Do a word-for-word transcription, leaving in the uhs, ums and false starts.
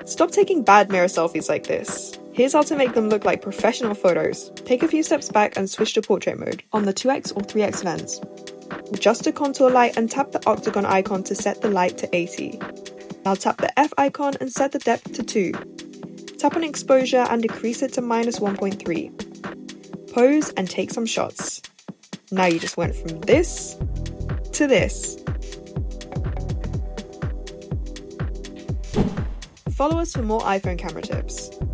Stop taking bad mirror selfies like this. Here's how to make them look like professional photos. Take a few steps back and switch to portrait mode on the two X or three X lens. Adjust the contour light and tap the octagon icon to set the light to eighty. Now tap the F icon and set the depth to two. Tap on exposure and decrease it to minus one point three. Pose and take some shots. Now you just went from this to this. Follow us for more iPhone camera tips.